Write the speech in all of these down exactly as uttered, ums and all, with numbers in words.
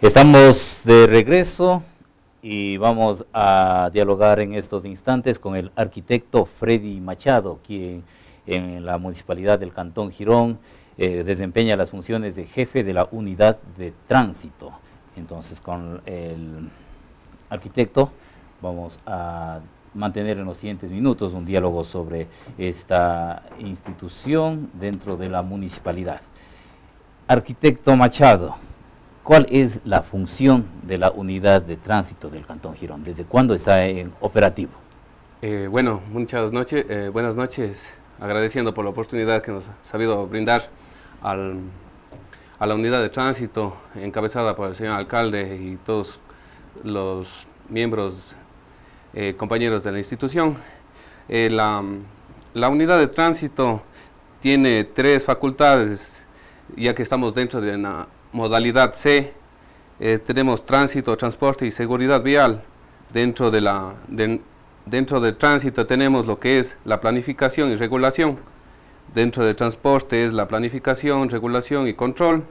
Estamos de regreso y vamos a dialogar en estos instantes con el arquitecto Freddy Machado, quien en la Municipalidad del Cantón Girón eh, desempeña las funciones de jefe de la unidad de tránsito. Entonces, con el arquitecto vamos a mantener en los siguientes minutos un diálogo sobre esta institución dentro de la municipalidad. Arquitecto Machado, ¿cuál es la función de la unidad de tránsito del Cantón Girón? ¿Desde cuándo está en operativo? Eh, bueno, muchas noches, eh, buenas noches, agradeciendo por la oportunidad que nos ha sabido brindar al, a la unidad de tránsito encabezada por el señor alcalde y todos los miembros, eh, compañeros de la institución. Eh, la, la unidad de tránsito tiene tres facultades, ya que estamos dentro de una modalidad C. Eh, tenemos tránsito, transporte y seguridad vial. Dentro de la de, dentro del tránsito tenemos lo que es la planificación y regulación. Dentro de transporte es la planificación, regulación y control.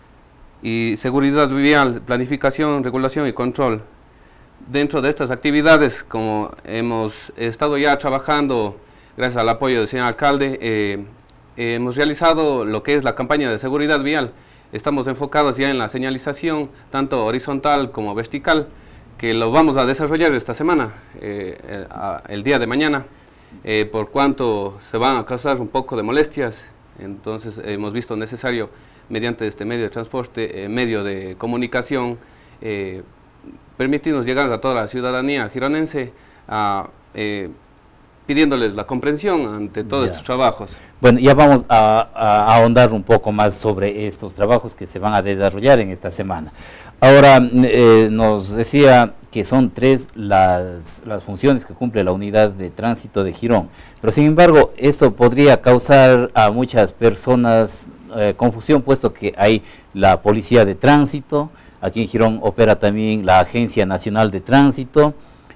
Y seguridad vial, planificación, regulación y control. Dentro de estas actividades, como hemos estado ya trabajando, gracias al apoyo del señor alcalde, eh, eh, hemos realizado lo que es la campaña de seguridad vial. Estamos enfocados ya en la señalización, tanto horizontal como vertical, que lo vamos a desarrollar esta semana, eh, el, a, el día de mañana, eh, por cuanto se van a causar un poco de molestias. Entonces hemos visto necesario, mediante este medio de transporte, eh, medio de comunicación, eh, permitirnos llegar a toda la ciudadanía gironense, a, eh, pidiéndoles la comprensión ante todos ya. estos trabajos. Bueno, ya vamos a, a ahondar un poco más sobre estos trabajos que se van a desarrollar en esta semana. Ahora, eh, nos decía que son tres las, las funciones que cumple la unidad de tránsito de Girón, pero sin embargo, esto podría causar a muchas personas eh, confusión, puesto que hay la policía de tránsito, aquí en Girón opera también la Agencia Nacional de Tránsito,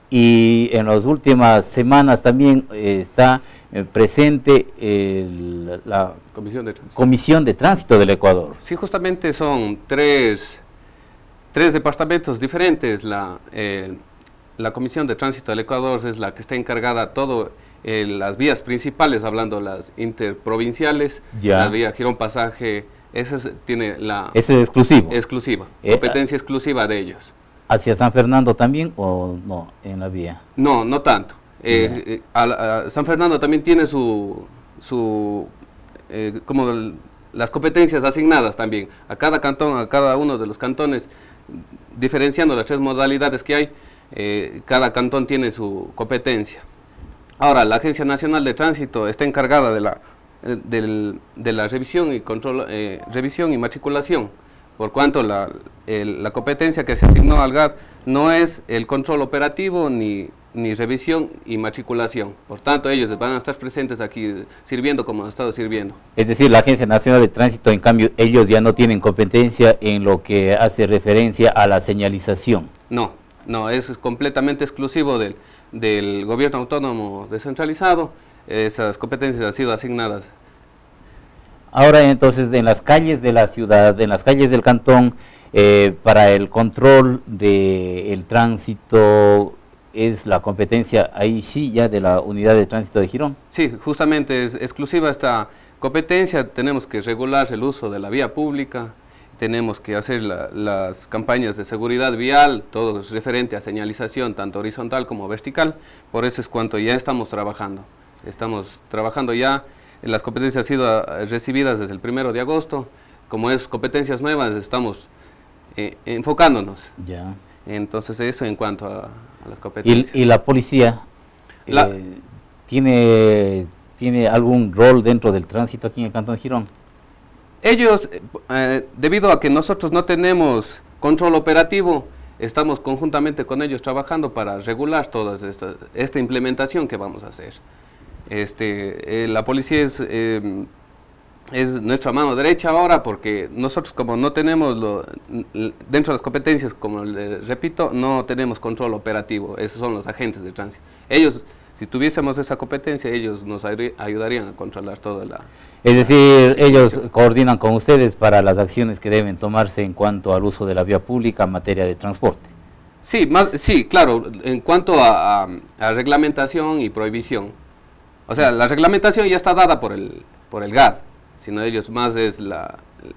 y en las últimas semanas también eh, está eh, presente el, la Comisión de, Comisión de Tránsito del Ecuador. Sí, justamente son tres, tres departamentos diferentes. La, eh, la Comisión de Tránsito del Ecuador es la que está encargada de todo eh, las vías principales, hablando las interprovinciales, ya. La vía Girón Pasaje, esa es, tiene la... Ese es exclusivo. Exclusiva, eh, competencia exclusiva de ellos. ¿Hacia San Fernando también o no, en la vía? No, no tanto. Eh, eh, a, a San Fernando también tiene su, su eh, como el, las competencias asignadas también. A cada cantón, a cada uno de los cantones, diferenciando las tres modalidades que hay, eh, cada cantón tiene su competencia. Ahora, la Agencia Nacional de Tránsito está encargada de la, eh, del, de la revisión y control, eh, revisión y matriculación. Por cuanto la, el, la competencia que se asignó al G A T no es el control operativo ni, ni revisión y matriculación. Por tanto, ellos van a estar presentes aquí sirviendo como han estado sirviendo. Es decir, la Agencia Nacional de Tránsito, en cambio, ellos ya no tienen competencia en lo que hace referencia a la señalización. No, no, es completamente exclusivo del, del gobierno autónomo descentralizado. Esas competencias han sido asignadas. Ahora entonces, en las calles de la ciudad, en las calles del cantón, eh, para el control del tránsito, ¿es la competencia ahí sí ya de la unidad de tránsito de Girón? Sí, justamente es exclusiva esta competencia. Tenemos que regular el uso de la vía pública, tenemos que hacer la, las campañas de seguridad vial, todo es referente a señalización, tanto horizontal como vertical. Por eso es cuanto ya estamos trabajando. Estamos trabajando ya. Las competencias han sido recibidas desde el primero de agosto. Como es competencias nuevas, estamos eh, enfocándonos. Ya. Entonces, eso en cuanto a, a las competencias. ¿Y, y la policía la, eh, ¿tiene, tiene algún rol dentro del tránsito aquí en el Cantón Girón? Ellos, eh, debido a que nosotros no tenemos control operativo, estamos conjuntamente con ellos trabajando para regular toda esta, esta implementación que vamos a hacer. Este, eh, la policía es, eh, es nuestra mano derecha ahora, porque nosotros, como no tenemos, lo, dentro de las competencias, como les repito, no tenemos control operativo. Esos son los agentes de tránsito. Ellos Si tuviésemos esa competencia, ellos nos ayudarían a controlar toda la... Es decir, ellos coordinan con ustedes para las acciones que deben tomarse en cuanto al uso de la vía pública en materia de transporte. Sí, más, sí, claro, en cuanto a, a, a reglamentación y prohibición. O sea, la reglamentación ya está dada por el, por el G A D, sino ellos más es la...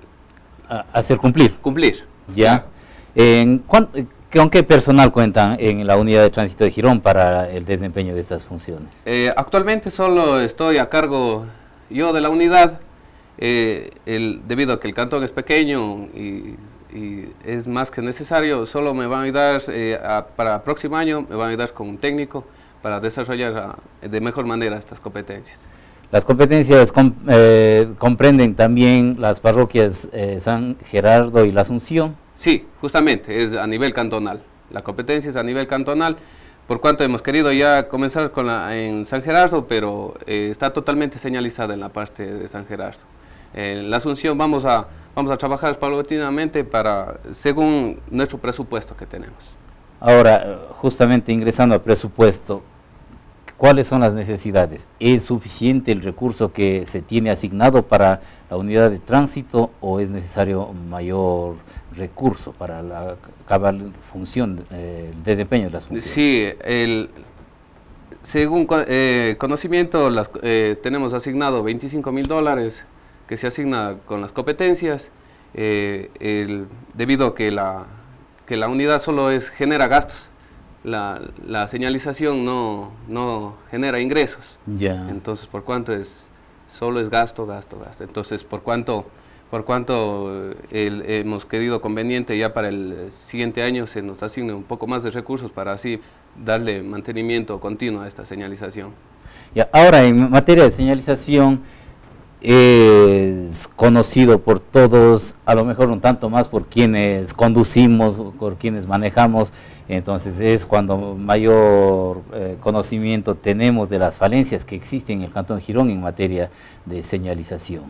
A, hacer cumplir. Cumplir. Ya. En, ¿Con qué personal cuentan en la unidad de tránsito de Girón para el desempeño de estas funciones? Eh, actualmente solo estoy a cargo yo de la unidad, eh, el, debido a que el cantón es pequeño y, y es más que necesario, solo me van a ayudar, eh, a, para el próximo año me van a ayudar con un técnico para desarrollar a, de mejor manera estas competencias. Las competencias com, eh, comprenden también las parroquias eh, San Gerardo y La Asunción. Sí, justamente, es a nivel cantonal. La competencia es a nivel cantonal, por cuanto hemos querido ya comenzar con la, en San Gerardo, pero eh, está totalmente señalizada en la parte de San Gerardo. En La Asunción vamos a, vamos a trabajar paulatinamente para, según nuestro presupuesto que tenemos. Ahora, justamente ingresando al presupuesto, ¿cuáles son las necesidades? ¿Es suficiente el recurso que se tiene asignado para la unidad de tránsito o es necesario mayor recurso para la cabal función, eh, el desempeño de las funciones? Sí, el, según eh, conocimiento, las, eh, tenemos asignado veinticinco mil dólares que se asigna con las competencias, eh, el, debido a que la, que la unidad solo es, genera gastos. La, la señalización no, no genera ingresos, yeah. Entonces por cuanto es, solo es gasto, gasto, gasto, entonces por cuanto, por cuanto el, hemos querido conveniente ya para el siguiente año se nos asigne un poco más de recursos para así darle mantenimiento continuo a esta señalización. Yeah. Ahora, en materia de señalización, es conocido por todos, a lo mejor un tanto más por quienes conducimos, por quienes manejamos, entonces es cuando mayor eh, conocimiento tenemos de las falencias que existen en el Cantón Girón en materia de señalización.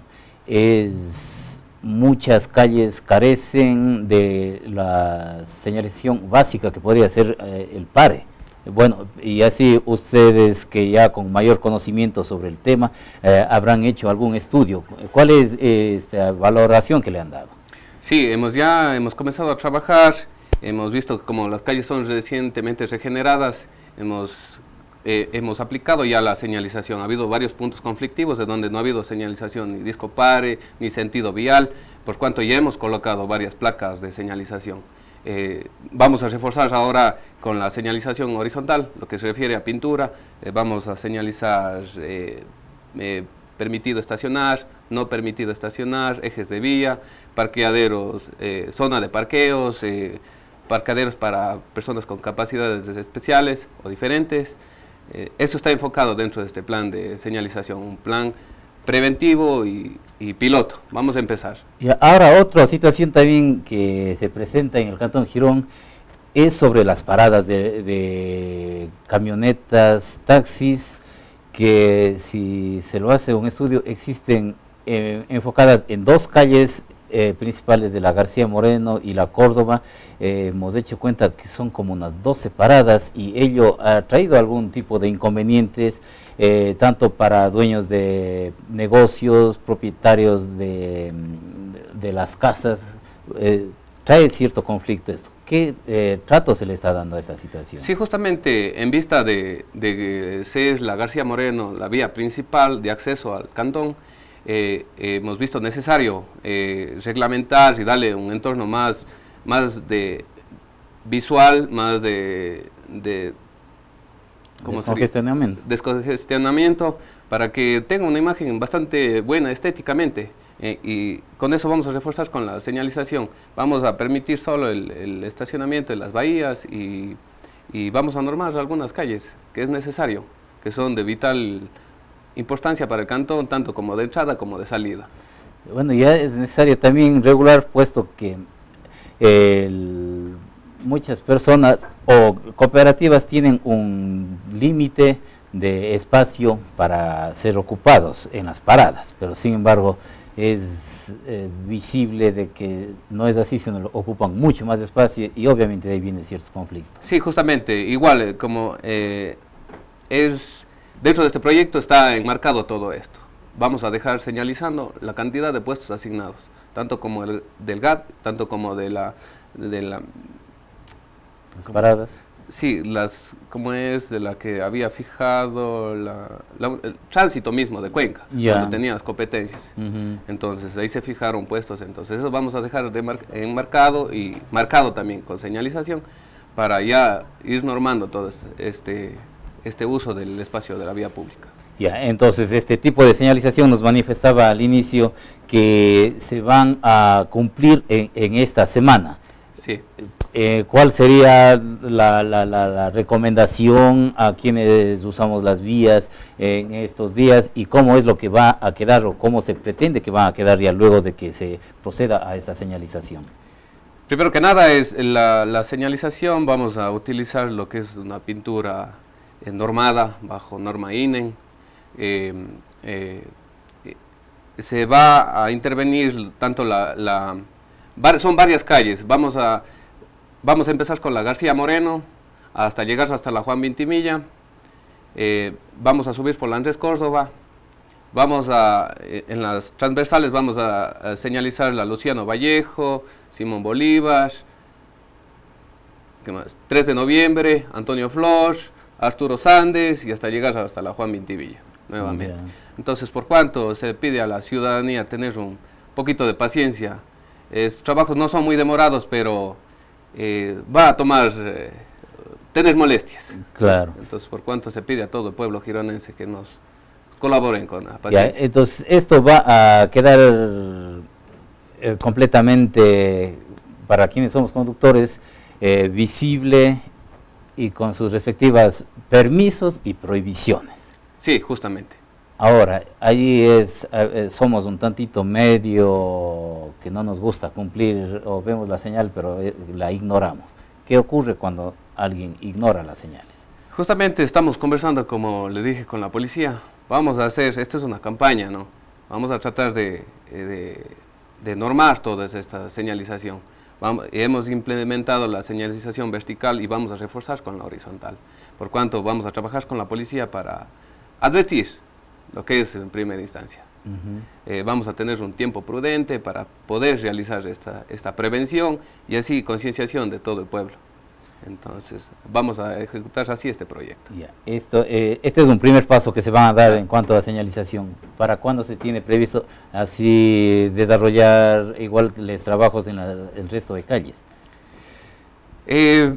Es, muchas calles carecen de la señalización básica que podría ser eh, el pare. Bueno, y así ustedes que ya con mayor conocimiento sobre el tema, eh, habrán hecho algún estudio. ¿Cuál es eh, esta valoración que le han dado? Sí, hemos ya hemos comenzado a trabajar, hemos visto que como las calles son recientemente regeneradas, hemos, eh, hemos aplicado ya la señalización. Ha habido varios puntos conflictivos de donde no ha habido señalización, ni disco pare, ni sentido vial, por cuanto ya hemos colocado varias placas de señalización. Eh, vamos a reforzar ahora con la señalización horizontal, lo que se refiere a pintura, eh, vamos a señalizar eh, eh, permitido estacionar, no permitido estacionar, ejes de vía, parqueaderos, eh, zona de parqueos, eh, parqueaderos para personas con capacidades especiales o diferentes. Eh, eso está enfocado dentro de este plan de señalización, un plan preventivo y, y piloto. Vamos a empezar. Y ahora otra situación también que se presenta en el Cantón Girón es sobre las paradas de, de camionetas, taxis, que si se lo hace un estudio existen eh, enfocadas en dos calles eh, principales de la García Moreno y la Córdoba. Eh, hemos hecho cuenta que son como unas doce paradas y ello ha traído algún tipo de inconvenientes, eh, tanto para dueños de negocios, propietarios de, de las casas. Eh, trae cierto conflicto esto. ¿Qué eh, trato se le está dando a esta situación? Sí, justamente en vista de, de ser la García Moreno la vía principal de acceso al cantón, eh, eh, hemos visto necesario eh, reglamentar y darle un entorno más, más de visual, más de, de descongestionamiento. descongestionamiento, para que tenga una imagen bastante buena estéticamente. Eh, y con eso vamos a reforzar con la señalización. Vamos a permitir solo el, el estacionamiento en las bahías y, y vamos a normar algunas calles que es necesario, que son de vital importancia para el cantón, tanto como de entrada como de salida. Bueno, ya es necesario también regular, puesto que el, muchas personas o cooperativas tienen un límite de espacio para ser ocupados en las paradas, pero sin embargo es eh, visible de que no es así, sino ocupan mucho más espacio y obviamente de ahí vienen ciertos conflictos. Sí, justamente, igual, eh, como eh, es, dentro de este proyecto está enmarcado todo esto. Vamos a dejar señalizando la cantidad de puestos asignados, tanto como el del G A T, tanto como de la... De la las paradas. Sí, las, como es de la que había fijado la, la, el tránsito mismo de Cuenca, yeah. cuando tenía las competencias. Uh-huh. Entonces ahí se fijaron puestos, entonces eso vamos a dejar de mar, enmarcado y marcado también con señalización para ya ir normando todo este, este, este uso del espacio de la vía pública. Ya, entonces este tipo de señalización nos manifestaba al inicio que se van a cumplir en, en esta semana. Sí. Eh, ¿Cuál sería la, la, la, la recomendación a quienes usamos las vías en estos días y cómo es lo que va a quedar o cómo se pretende que va a quedar ya luego de que se proceda a esta señalización? Primero que nada es la, la señalización, vamos a utilizar lo que es una pintura eh, normada bajo norma I N E. Eh, eh, eh, se va a intervenir tanto la, la son varias calles, vamos a vamos a empezar con la García Moreno hasta llegar hasta la Juan Vintimilla, eh, vamos a subir por la Andrés Córdoba, vamos a eh, en las transversales vamos a, a señalizar la Luciano Vallejo, Simón Bolívar, ¿qué más? tres de noviembre, Antonio Flor, Arturo Sandes y hasta llegar hasta la Juan Vintimilla nuevamente. Yeah. Entonces, por cuanto se pide a la ciudadanía tener un poquito de paciencia, estos trabajos no son muy demorados, pero eh, va a tomar, eh, tener molestias. Claro. Entonces, por cuanto se pide a todo el pueblo gironense que nos colaboren con la paciencia. Ya, entonces, esto va a quedar eh, completamente, para quienes somos conductores, eh, visible y con sus respectivas permisos y prohibiciones. Sí, justamente. Ahora, ahí es, eh, somos un tantito medio que no nos gusta cumplir o vemos la señal pero eh, la ignoramos. ¿Qué ocurre cuando alguien ignora las señales? Justamente estamos conversando, como le dije, con la policía. Vamos a hacer, esto es una campaña, ¿no? Vamos a tratar de, de, de normar toda esta señalización. Vamos, hemos implementado la señalización vertical y vamos a reforzar con la horizontal. Por cuanto vamos a trabajar con la policía para advertir lo que es en primera instancia. Uh-huh. eh, vamos a tener un tiempo prudente para poder realizar esta, esta prevención y así concienciación de todo el pueblo. Entonces, vamos a ejecutar así este proyecto. Yeah. Esto, eh, este es un primer paso que se van a dar en cuanto a la señalización. ¿Para cuándo se tiene previsto así desarrollar igual los trabajos en la, el resto de calles? Eh,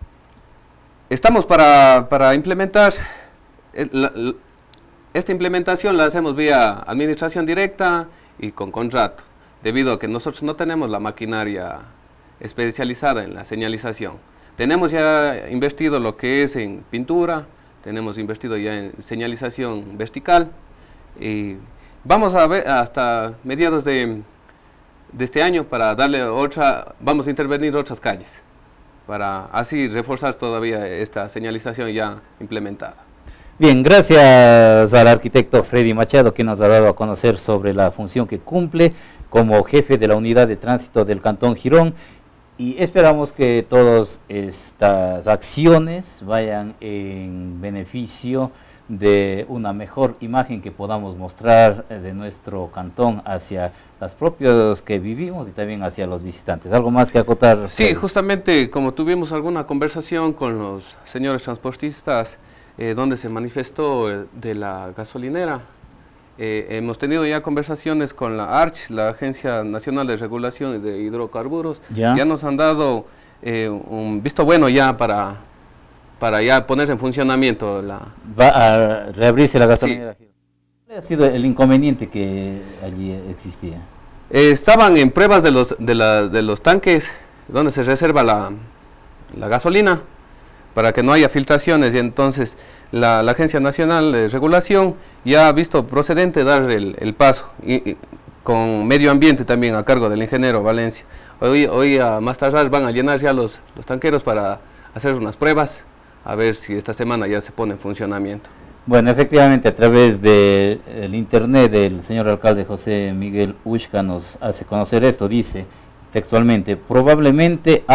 estamos para, para implementar el, la, la, esta implementación la hacemos vía administración directa y con contrato, debido a que nosotros no tenemos la maquinaria especializada en la señalización. Tenemos ya invertido lo que es en pintura, tenemos invertido ya en señalización vertical y vamos a ver hasta mediados de, de este año para darle otra, vamos a intervenir otras calles, para así reforzar todavía esta señalización ya implementada. Bien, gracias al arquitecto Freddy Machado que nos ha dado a conocer sobre la función que cumple como jefe de la unidad de tránsito del Cantón Girón y esperamos que todas estas acciones vayan en beneficio de una mejor imagen que podamos mostrar de nuestro cantón hacia los propios que vivimos y también hacia los visitantes. ¿Algo más que acotar? Sí, justamente como tuvimos alguna conversación con los señores transportistas, Eh, donde se manifestó eh, de la gasolinera. Eh, hemos tenido ya conversaciones con la ARCH, la Agencia Nacional de Regulación de Hidrocarburos, ya, ya nos han dado eh, un visto bueno ya para, para ya poner en funcionamiento la... ¿Va a reabrirse la gasolinera? Sí. ¿Cuál ha sido el inconveniente que allí existía? Eh, estaban en pruebas de los, de, la, de los tanques donde se reserva la, la gasolina, para que no haya filtraciones, y entonces la, la Agencia Nacional de Regulación ya ha visto procedente dar el, el paso, y, y con medio ambiente también a cargo del ingeniero Valencia. Hoy, hoy a más tardar van a llenar ya los, los tanqueros para hacer unas pruebas, a ver si esta semana ya se pone en funcionamiento. Bueno, efectivamente a través del de internet del señor alcalde José Miguel Ushka nos hace conocer esto, dice textualmente, probablemente ARCH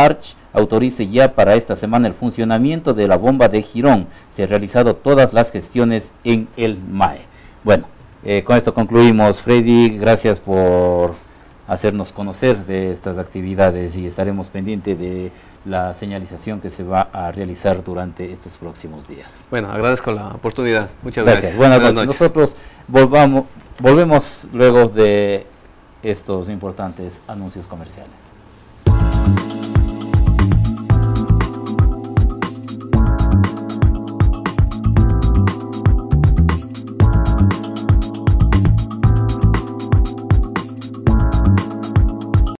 autorice ya para esta semana el funcionamiento de la bomba de Girón. Se han realizado todas las gestiones en el M A E. Bueno, eh, con esto concluimos. Freddy, gracias por hacernos conocer de estas actividades y estaremos pendientes de la señalización que se va a realizar durante estos próximos días. Bueno, agradezco la oportunidad. Muchas gracias. Gracias. Buenas, Buenas noches. noches. Nosotros volvamos, volvemos luego de estos importantes anuncios comerciales.